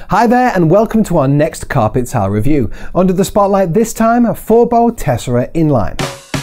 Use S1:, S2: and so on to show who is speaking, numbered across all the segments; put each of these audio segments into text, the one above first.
S1: Hi there and welcome to our next carpet tile review. Under the spotlight this time, Forbo Tessera Inline.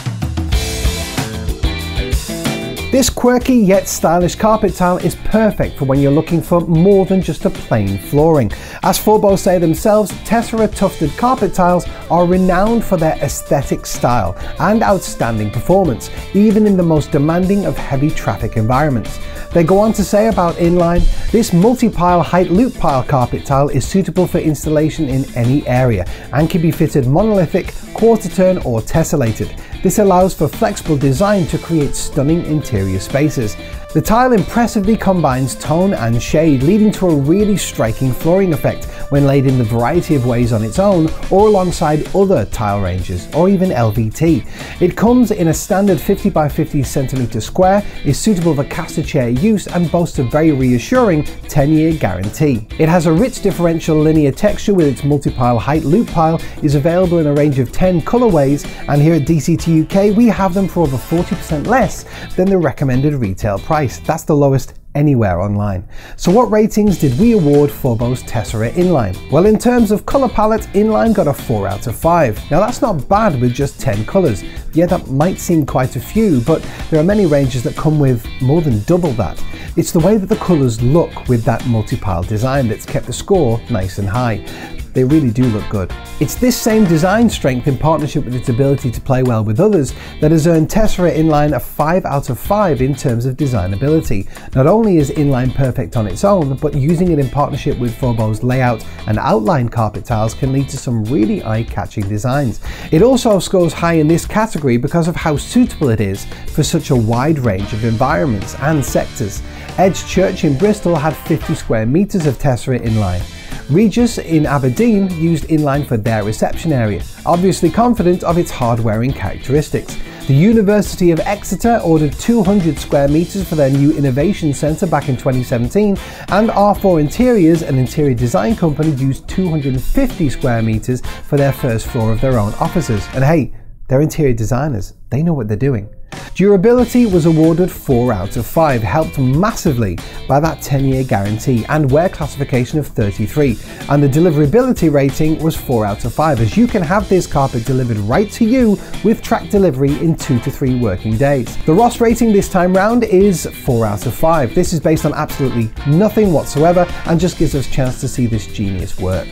S1: This quirky yet stylish carpet tile is perfect for when you're looking for more than just a plain flooring. As Forbo say themselves, Tessera tufted carpet tiles are renowned for their aesthetic style and outstanding performance, even in the most demanding of heavy traffic environments. They go on to say about Inline, this multi-pile height loop pile carpet tile is suitable for installation in any area and can be fitted monolithic, quarter turn or tessellated. This allows for flexible design to create stunning interior spaces. The tile impressively combines tone and shade, leading to a really striking flooring effect when laid in the variety of ways on its own or alongside other tile ranges or even LVT. It comes in a standard 50 by 50 centimeter square, is suitable for caster chair use and boasts a very reassuring 10-year guarantee. It has a rich differential linear texture with its multi-pile height loop pile, is available in a range of 10 colorways, and here at DCT UK we have them for over 40% less than the recommended retail price. That's the lowest anywhere online. So what ratings did we award Forbo's Tessera Inline? Well, in terms of colour palette, Inline got a 4 out of 5. Now that's not bad with just 10 colours. Yeah, that might seem quite a few, but there are many ranges that come with more than double that. It's the way that the colours look with that multi-pile design that's kept the score nice and high. They really do look good. It's this same design strength in partnership with its ability to play well with others that has earned Tessera Inline a 5 out of 5 in terms of designability. Not only is Inline perfect on its own, but using it in partnership with Forbo's layout and outline carpet tiles can lead to some really eye-catching designs. It also scores high in this category because of how suitable it is for such a wide range of environments and sectors. Edge Church in Bristol had 50 square meters of Tessera Inline. Regis in Aberdeen used Inline for their reception area, obviously confident of its hard-wearing characteristics. The University of Exeter ordered 200 square meters for their new innovation centre back in 2017, and R4 Interiors, an interior design company, used 250 square meters for their first floor of their own offices. And hey, they're interior designers, they know what they're doing. Durability was awarded 4 out of 5, helped massively by that 10-year guarantee and wear classification of 33, and the deliverability rating was 4 out of 5, as you can have this carpet delivered right to you with track delivery in 2 to 3 working days. The Ross rating this time round is 4 out of 5. This is based on absolutely nothing whatsoever and just gives us a chance to see this genius work.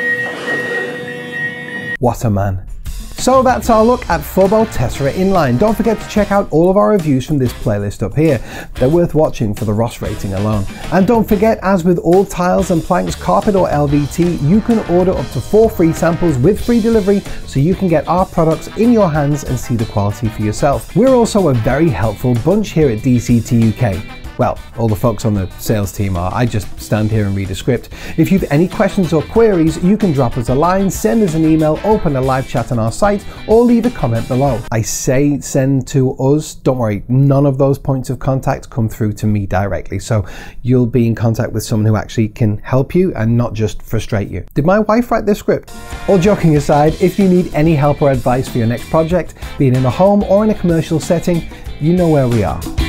S1: What a man. So that's our look at Forbo Tessera Inline. Don't forget to check out all of our reviews from this playlist up here. They're worth watching for the Ross rating alone. And don't forget, as with all tiles and planks, carpet or LVT, you can order up to 4 free samples with free delivery so you can get our products in your hands and see the quality for yourself. We're also a very helpful bunch here at DCT UK. Well, all the folks on the sales team are. I just stand here and read a script. If you've any questions or queries, you can drop us a line, send us an email, open a live chat on our site, or leave a comment below. I say send to us, don't worry, none of those points of contact come through to me directly, so you'll be in contact with someone who actually can help you and not just frustrate you. Did my wife write this script? All joking aside, if you need any help or advice for your next project, be it in a home or in a commercial setting, you know where we are.